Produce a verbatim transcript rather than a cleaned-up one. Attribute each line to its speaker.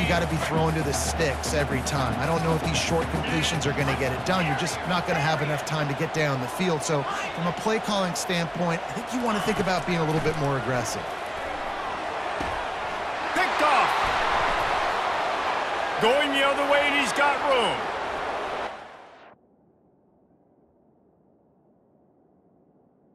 Speaker 1: you got to be throwing to the sticks every time. I don't know if these short completions are going to get it done. You're just not going to have enough time to get down the field. So from a play calling standpoint, I think you want to think about being a little bit more aggressive.
Speaker 2: Picked off. Going the other way, and he's got room.